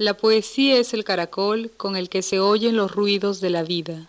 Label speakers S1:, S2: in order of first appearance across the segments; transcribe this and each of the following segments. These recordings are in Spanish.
S1: La poesía es el caracol con el que se oyen los ruidos de la vida.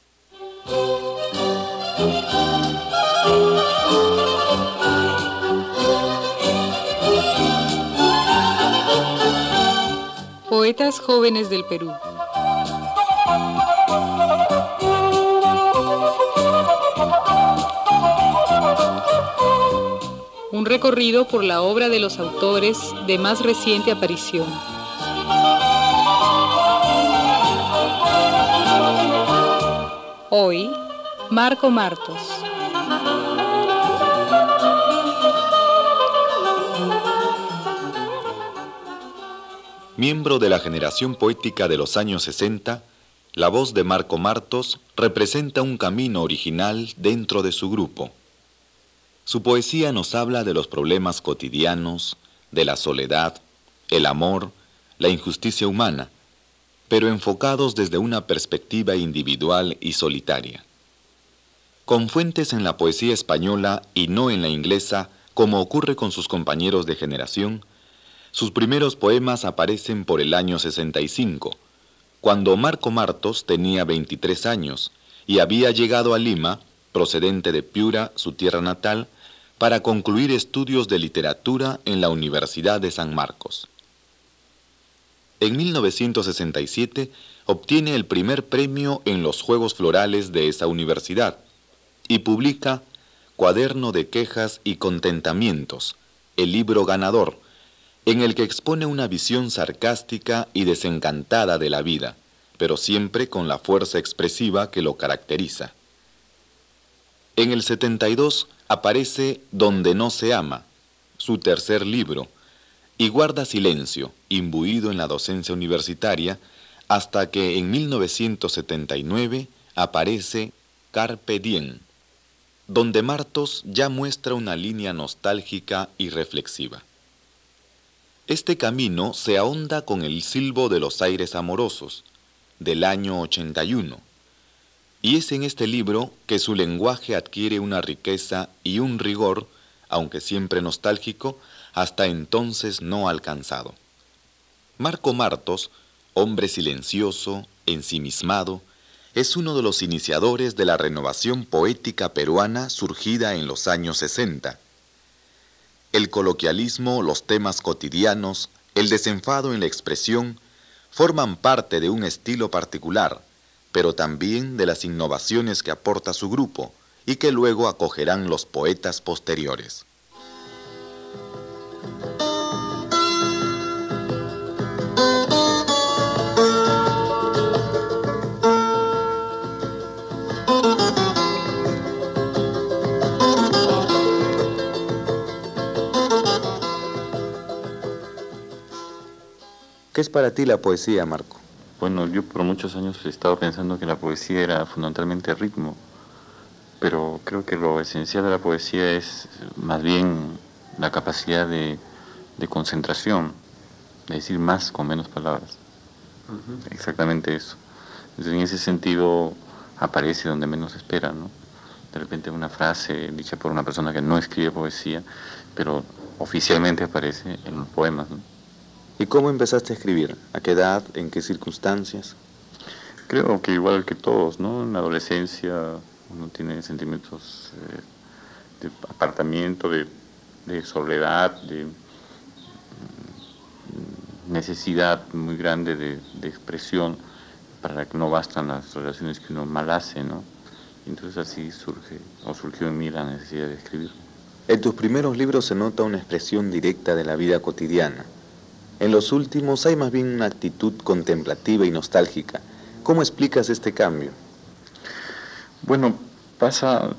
S1: Poetas jóvenes del Perú. Un recorrido por la obra de los autores de más reciente aparición. Hoy, Marco Martos.
S2: Miembro de la generación poética de los años 60, la voz de Marco Martos representa un camino original dentro de su grupo. Su poesía nos habla de los problemas cotidianos, de la soledad, el amor, la injusticia humana, pero enfocados desde una perspectiva individual y solitaria. Con fuentes en la poesía española y no en la inglesa, como ocurre con sus compañeros de generación, sus primeros poemas aparecen por el año 65, cuando Marco Martos tenía 23 años y había llegado a Lima, procedente de Piura, su tierra natal, para concluir estudios de literatura en la Universidad de San Marcos. En 1967 obtiene el primer premio en los Juegos Florales de esa universidad y publica Cuaderno de Quejas y Contentamientos, el libro ganador, en el que expone una visión sarcástica y desencantada de la vida, pero siempre con la fuerza expresiva que lo caracteriza. En el 72 aparece Donde no se ama, su tercer libro, y guarda silencio, imbuido en la docencia universitaria, hasta que en 1979 aparece Carpe Diem, donde Martos ya muestra una línea nostálgica y reflexiva. Este camino se ahonda con el silbo de los aires amorosos, del año 81, y es en este libro que su lenguaje adquiere una riqueza y un rigor, aunque siempre nostálgico, hasta entonces no alcanzado. Marco Martos, hombre silencioso, ensimismado, es uno de los iniciadores de la renovación poética peruana surgida en los años 60. El coloquialismo, los temas cotidianos, el desenfado en la expresión, forman parte de un estilo particular, pero también de las innovaciones que aporta su grupo y que luego acogerán los poetas posteriores. ¿Qué es para ti la poesía, Marco?
S3: Bueno, yo por muchos años he estado pensando que la poesía era fundamentalmente ritmo, pero creo que lo esencial de la poesía es más bien la capacidad de concentración, de decir más con menos palabras. Exactamente eso. Entonces, en ese sentido aparece donde menos se espera, ¿no? De repente una frase dicha por una persona que no escribe poesía, pero oficialmente aparece en los poemas, ¿no?
S2: ¿Y cómo empezaste a escribir? ¿A qué edad? ¿En qué circunstancias?
S3: Creo que igual que todos, ¿no? En la adolescencia uno tiene sentimientos de apartamiento, de soledad, de necesidad muy grande de expresión, para la que no bastan las relaciones que uno mal hace, ¿no? Entonces así surgió en mí la necesidad de escribir.
S2: En tus primeros libros se nota una expresión directa de la vida cotidiana. En los últimos hay más bien una actitud contemplativa y nostálgica. ¿Cómo explicas este cambio?
S3: Bueno, pasa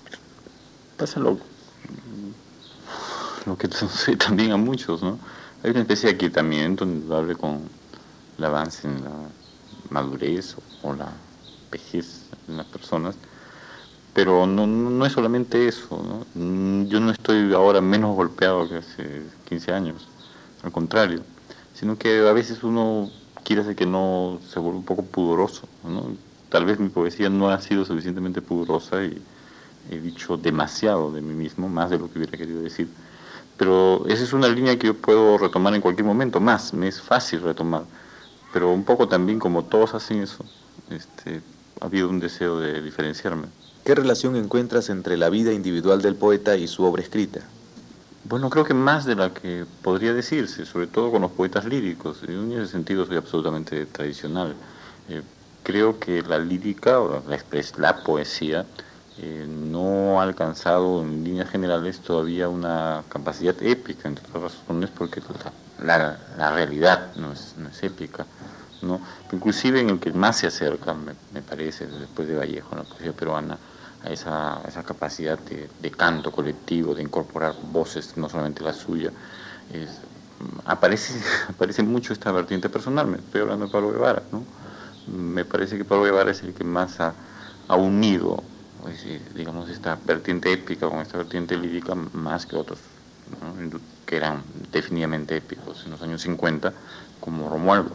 S3: lo que sucede también a muchos, ¿no? Hay una especie de aquietamiento indudable con el avance en la madurez o la vejez en las personas, pero no es solamente eso, ¿no? Yo no estoy ahora menos golpeado que hace 15 años, al contrario, sino que a veces uno quiere hacer que no se vuelve un poco pudoroso, ¿no? Tal vez mi poesía no ha sido suficientemente pudorosa y he dicho demasiado de mí mismo, más de lo que hubiera querido decir. Pero esa es una línea que yo puedo retomar en cualquier momento, más, me es fácil retomar. pero un poco también como todos hacen eso, ha habido un deseo de diferenciarme.
S2: ¿Qué relación encuentras entre la vida individual del poeta y su obra escrita?
S3: Bueno, creo que más de la que podría decirse, sobre todo con los poetas líricos. Yo en ese sentido soy absolutamente tradicional. Creo que la lírica, o la poesía, no ha alcanzado en líneas generales todavía una capacidad épica, entre otras razones porque la realidad no es épica, ¿no? Inclusive en el que más se acerca, me parece, después de Vallejo, en la poesía peruana, a esa capacidad de canto colectivo, de incorporar voces, no solamente la suya, aparece mucho esta vertiente personal. Me estoy hablando de Pablo Guevara, ¿no? Me parece que Pablo Guevara es el que más ha unido, digamos, esta vertiente épica con esta vertiente lírica más que otros, ¿no? Que eran definitivamente épicos en los años 50, como Romualdo.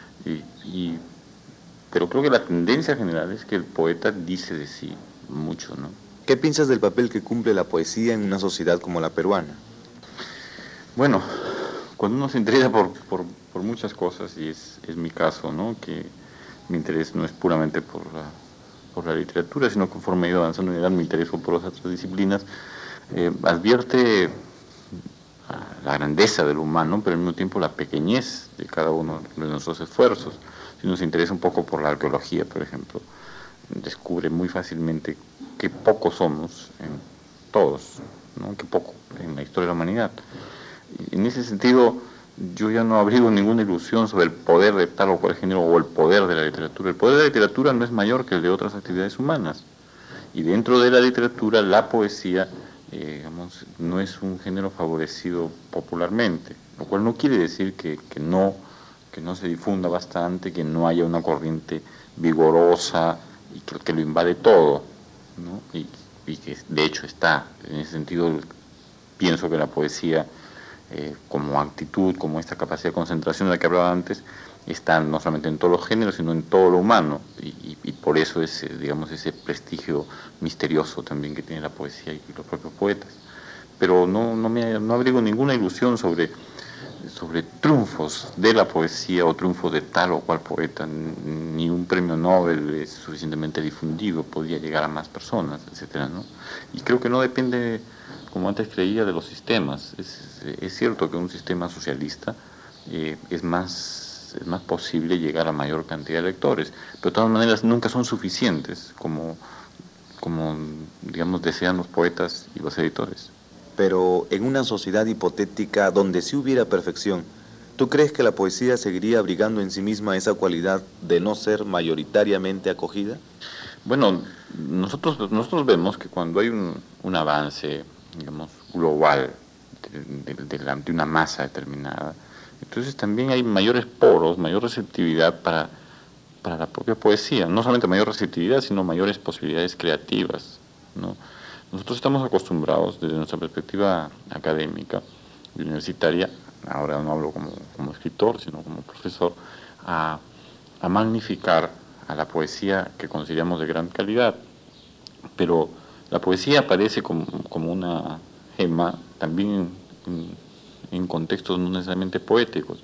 S3: Pero creo que la tendencia general es que el poeta dice de sí mucho, ¿no?
S2: ¿Qué piensas del papel que cumple la poesía en una sociedad como la peruana?
S3: Bueno, cuando uno se interesa por muchas cosas, y es mi caso, ¿no? Que mi interés no es puramente por la literatura, sino que conforme he ido avanzando en edad me intereso por las otras disciplinas, advierte la grandeza del humano, pero al mismo tiempo la pequeñez de cada uno de nuestros esfuerzos. Si uno se interesa un poco por la arqueología, por ejemplo, descubre muy fácilmente qué poco somos en todos, ¿no? Qué poco en la historia de la humanidad. Y en ese sentido, yo ya no abrigo ninguna ilusión sobre el poder de tal o cual género o el poder de la literatura. El poder de la literatura no es mayor que el de otras actividades humanas. Y dentro de la literatura, la poesía, digamos, no es un género favorecido popularmente, lo cual no quiere decir que no se difunda bastante, que no haya una corriente vigorosa y que lo invade todo, ¿no? Y que de hecho está. En ese sentido, pienso que la poesía, como actitud, como esta capacidad de concentración de la que hablaba antes, está no solamente en todos los géneros, sino en todo lo humano, y por eso es, digamos, ese prestigio misterioso también que tiene la poesía y los propios poetas. Pero no abrigo ninguna ilusión sobre triunfos de la poesía o triunfos de tal o cual poeta. Ni un premio Nobel es suficientemente difundido, podría llegar a más personas, etcétera, ¿no? Y creo que no depende, como antes creía, de los sistemas. Es cierto que un sistema socialista es más posible llegar a mayor cantidad de lectores, pero de todas maneras nunca son suficientes como digamos, desean los poetas y los editores.
S2: Pero en una sociedad hipotética donde sí hubiera perfección, ¿tú crees que la poesía seguiría abrigando en sí misma esa cualidad de no ser mayoritariamente acogida?
S3: Bueno, nosotros vemos que cuando hay un avance, digamos, global de una masa determinada, entonces también hay mayores poros, mayor receptividad para la propia poesía. No solamente mayor receptividad, sino mayores posibilidades creativas, ¿no? Nosotros estamos acostumbrados, desde nuestra perspectiva académica y universitaria, ahora no hablo como escritor, sino como profesor, a magnificar a la poesía que consideramos de gran calidad. Pero la poesía aparece como una gema también en contextos no necesariamente poéticos.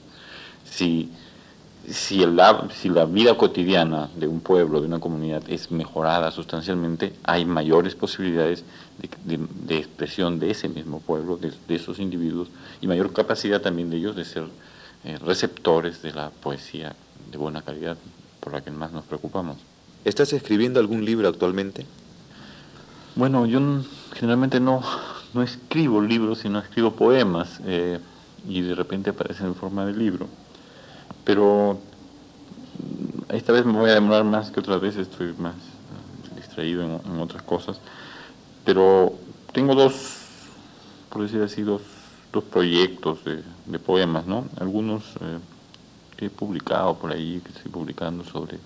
S3: Si la vida cotidiana de un pueblo, de una comunidad, es mejorada sustancialmente, hay mayores posibilidades de expresión de ese mismo pueblo, de esos individuos, y mayor capacidad también de ellos de ser receptores de la poesía de buena calidad, por la que más nos preocupamos.
S2: ¿Estás escribiendo algún libro actualmente?
S3: Bueno, yo generalmente no escribo libros, sino escribo poemas, y de repente aparecen en forma de libro. Pero esta vez me voy a demorar más que otras veces, estoy más distraído en otras cosas. Pero tengo por decir así, dos proyectos de poemas, ¿no? Algunos que he publicado por ahí, que estoy publicando sobre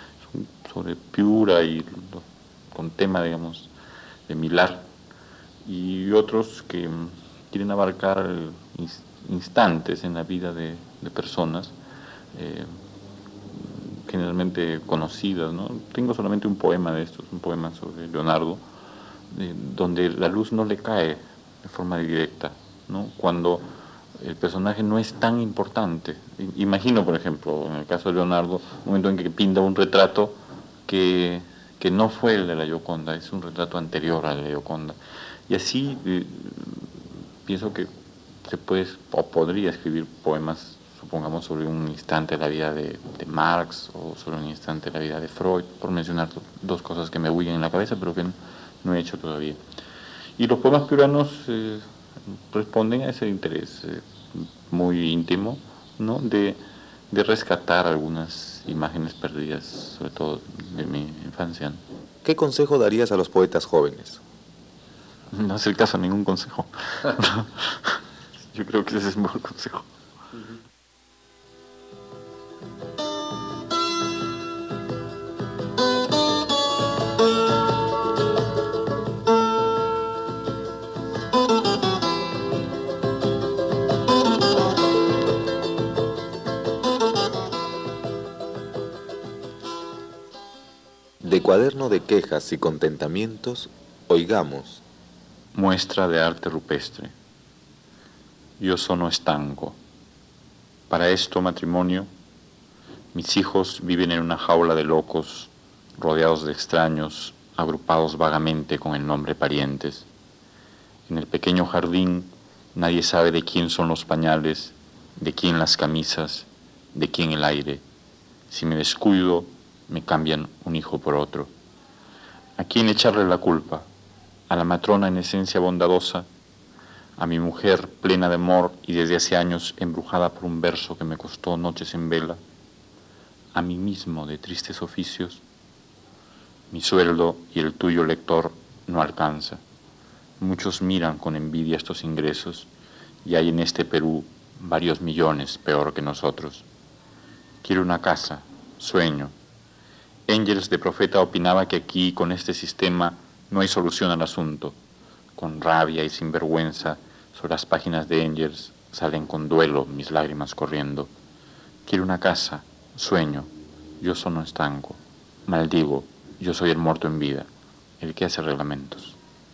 S3: Piura y con tema, digamos, de Milar. Y otros que quieren abarcar instantes en la vida de personas, generalmente conocidas, ¿no? Tengo solamente un poema de estos, un poema sobre Leonardo, donde la luz no le cae de forma directa, ¿no? Cuando el personaje no es tan importante. Imagino, por ejemplo, en el caso de Leonardo, un momento en que pinta un retrato que no fue el de la Gioconda, es un retrato anterior a la Gioconda. Y así pienso que se puede o podría escribir poemas, supongamos, sobre un instante de la vida de Marx o sobre un instante de la vida de Freud, por mencionar dos cosas que me huyen en la cabeza, pero que no he hecho todavía. Y los poemas piuranos responden a ese interés muy íntimo, ¿no? de rescatar algunas imágenes perdidas, sobre todo de mi infancia.
S2: ¿Qué consejo darías a los poetas jóvenes?
S3: No hacer caso a ningún consejo. Yo creo que ese es un buen consejo.
S2: De cuaderno de quejas y contentamientos, oigamos.
S3: Muestra de arte rupestre. Yo sono estanco. Para esto, matrimonio, mis hijos viven en una jaula de locos, rodeados de extraños, agrupados vagamente con el nombre parientes. En el pequeño jardín, nadie sabe de quién son los pañales, de quién las camisas, de quién el aire. Si me descuido, me cambian un hijo por otro. ¿A quién echarle la culpa? ¿A la matrona en esencia bondadosa? ¿A mi mujer plena de amor y desde hace años embrujada por un verso que me costó noches en vela? ¿A mí mismo de tristes oficios? Mi sueldo y el tuyo, lector, no alcanza. Muchos miran con envidia estos ingresos y hay en este Perú varios millones peor que nosotros. Quiero una casa, sueño. Engels de Profeta opinaba que aquí, con este sistema, no hay solución al asunto. Con rabia y sin vergüenza, sobre las páginas de Engels salen con duelo mis lágrimas corriendo. Quiero una casa, sueño, yo sono estanco. Maldigo, yo soy el muerto en vida, el que hace reglamentos.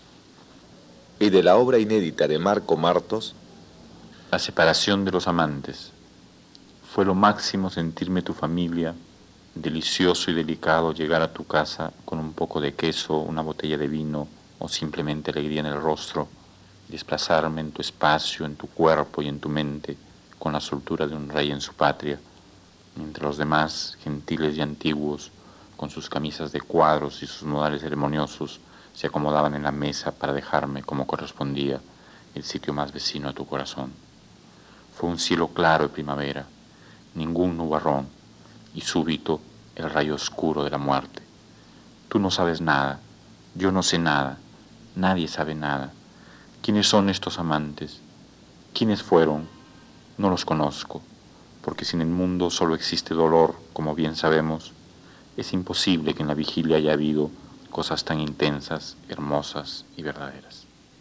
S2: Y de la obra inédita de Marco Martos,
S3: La separación de los amantes. Fue lo máximo sentirme tu familia, delicioso y delicado llegar a tu casa con un poco de queso, una botella de vino o simplemente alegría en el rostro, desplazarme en tu espacio, en tu cuerpo y en tu mente con la soltura de un rey en su patria, mientras los demás, gentiles y antiguos, con sus camisas de cuadros y sus modales ceremoniosos, se acomodaban en la mesa para dejarme, como correspondía, el sitio más vecino a tu corazón. Fue un cielo claro de primavera, ningún nubarrón, y súbito el rayo oscuro de la muerte. Tú no sabes nada, yo no sé nada, nadie sabe nada. ¿Quiénes son estos amantes? ¿Quiénes fueron? No los conozco, porque si en el mundo solo existe dolor, como bien sabemos, es imposible que en la vigilia haya habido cosas tan intensas, hermosas y verdaderas.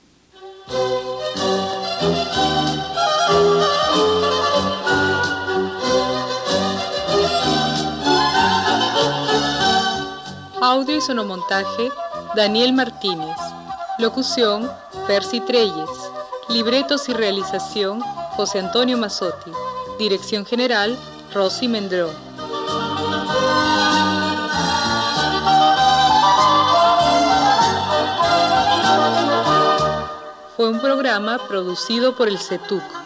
S1: Audio y sonomontaje, Daniel Martínez. Locución, Percy Treyes. Libretos y realización, José Antonio Mazzotti. Dirección general, Rosy Mendró. Fue un programa producido por el CETUC.